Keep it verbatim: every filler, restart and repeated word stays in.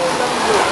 Hãy subscribe cho kênh Ghiền Mì Gõ để không bỏ lỡ